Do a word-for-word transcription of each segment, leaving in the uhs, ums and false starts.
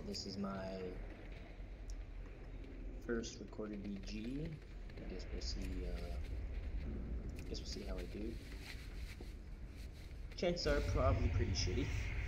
This is my first recorded E G. I guess we'll see. Uh, I guess we'll see how I do. Chances are probably pretty shitty.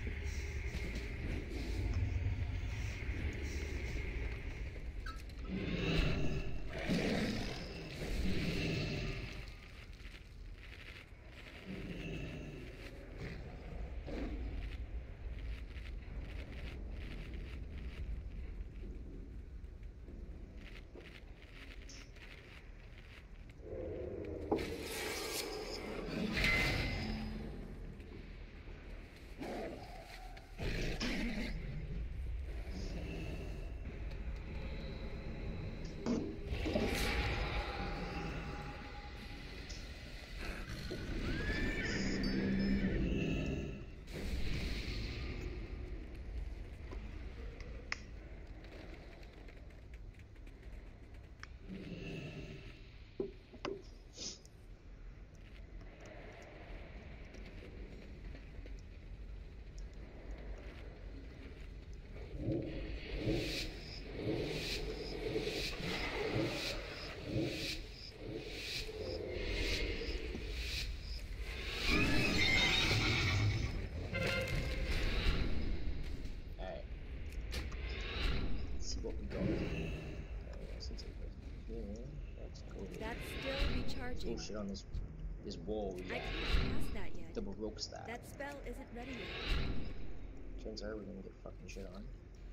Oh shit, on this this wall we got I can't pass that yet. double rope stack. That spell isn't ready yet. Chances are we're gonna get fucking shit on.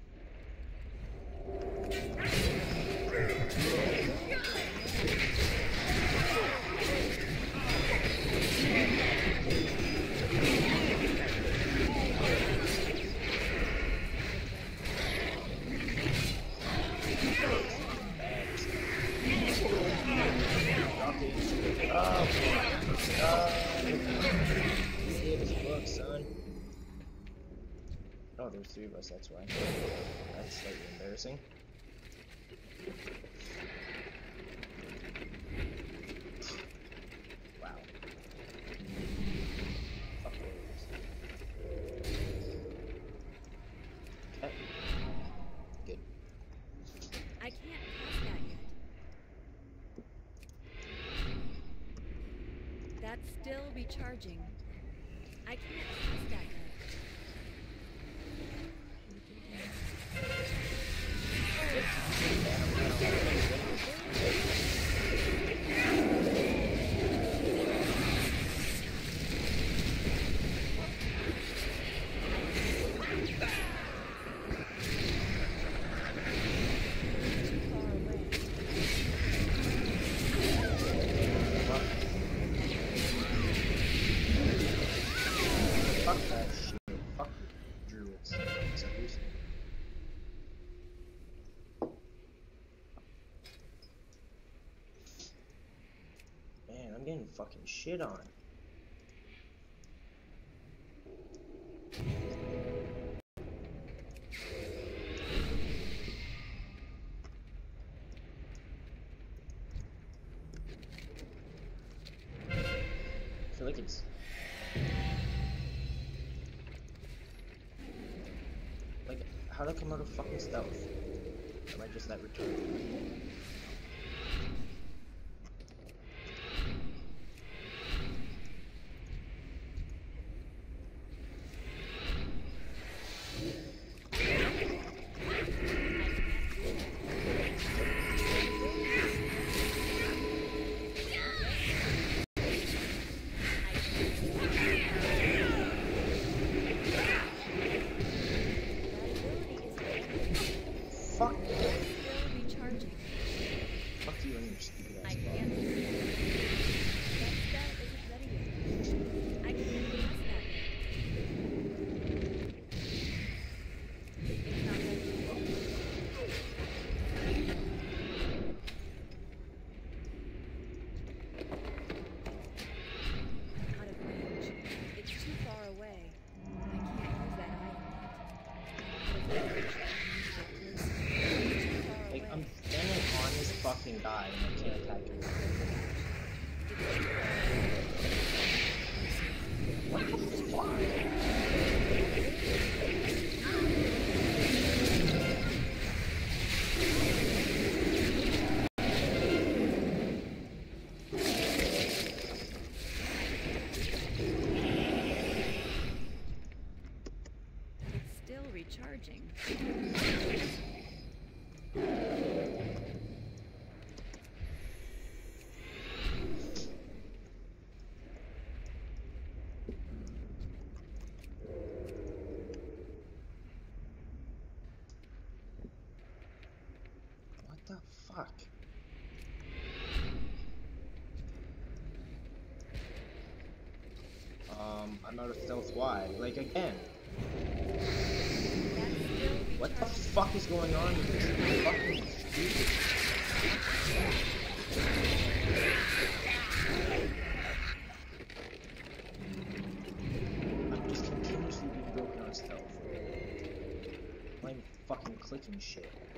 Oh, uh, son. Oh, there's three of us, that's why. That's slightly embarrassing. Wow. Fuck those. Okay. Good. I can't pass that yet. That's still recharging. I can't pass that yet. Fuck that shit. Fuck you, druids. Suckers. Man, I'm getting fucking shit on. I feel like it's like, how'd I come out of fucking stealth? Am I just that retarded? Still recharging. um another stealth Y. Like again. That's still What the recharging. fuck is going on with this fucking stupid? I'm just continuously being broken on stealth. I'm fucking clicking shit.